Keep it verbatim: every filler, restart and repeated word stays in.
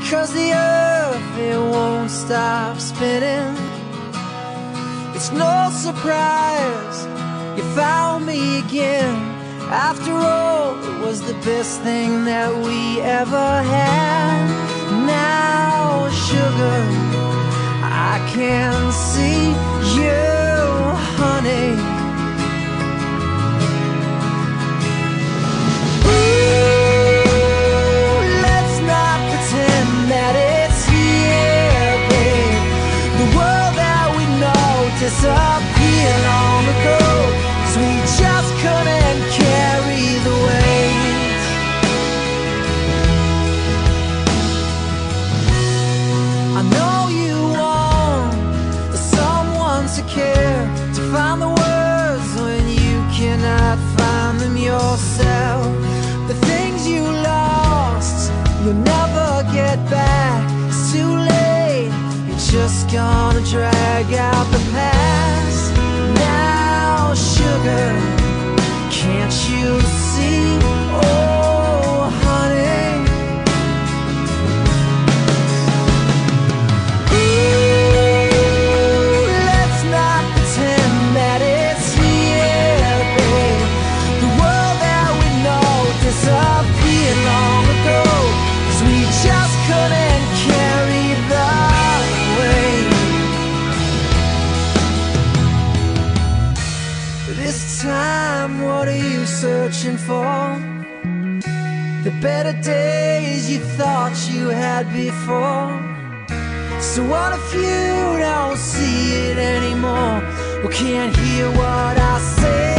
'cause the earth, it won't stop spinning. It's no surprise you found me again. After all, it was the best thing that we ever had. Now, sugar, I can see you, honey. Disappeared long ago, 'cause we just couldn't carry the weight. I know you want someone to care, to find the words when you cannot find them yourself. The things you lost, you'll never get back. It's too late, you're just gonna drag out the past. Now, sugar, can't you see? Oh, honey. Ooh, let's not pretend that it's here, babe. The world that we know disappeared long ago, 'cause we just couldn't carry the weight. This time, what are you searching for? The better days you thought you had before. So what if you don't see it anymore? Well, can't hear what I say?